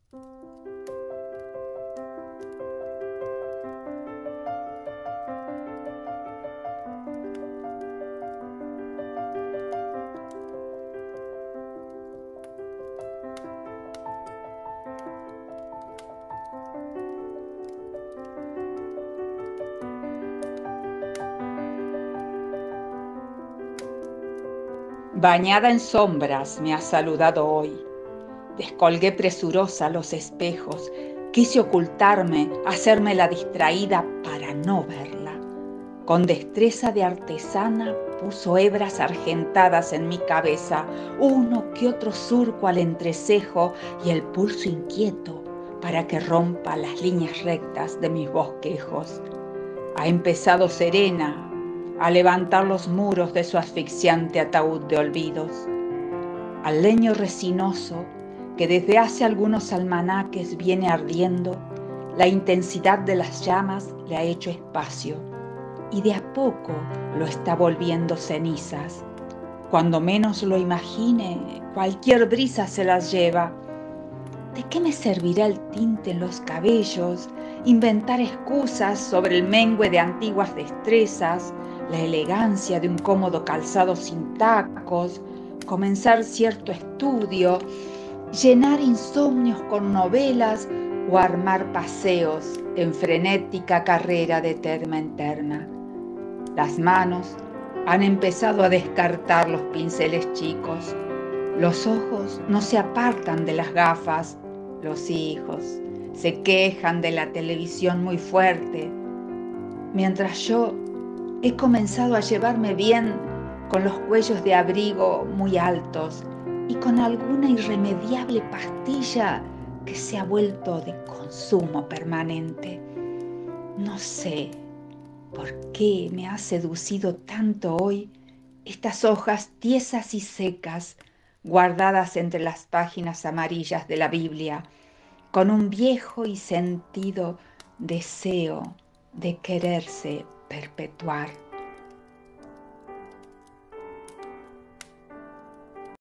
Bañada en sombras me has saludado hoy. Descolgué presurosa los espejos, quise ocultarme, hacerme la distraída para no verla. Con destreza de artesana puso hebras argentadas en mi cabeza, uno que otro surco al entrecejo y el pulso inquieto para que rompa las líneas rectas de mis bosquejos. Ha empezado serena a levantar los muros de su asfixiante ataúd de olvidos. Al leño resinoso que desde hace algunos almanaques viene ardiendo, la intensidad de las llamas le ha hecho espacio y de a poco lo está volviendo cenizas. Cuando menos lo imagine, cualquier brisa se las lleva. ¿De qué me servirá el tinte en los cabellos, inventar excusas sobre el mengue de antiguas destrezas, la elegancia de un cómodo calzado sin tacos, comenzar cierto estudio, llenar insomnios con novelas o armar paseos en frenética carrera de terma en terma? Las manos han empezado a descartar los pinceles chicos. Los ojos no se apartan de las gafas. Los hijos se quejan de la televisión muy fuerte, mientras yo he comenzado a llevarme bien con los cuellos de abrigo muy altos y con alguna irremediable pastilla que se ha vuelto de consumo permanente. No sé por qué me ha seducido tanto hoy estas hojas tiesas y secas guardadas entre las páginas amarillas de la Biblia, con un viejo y sentido deseo de quererse perpetuar.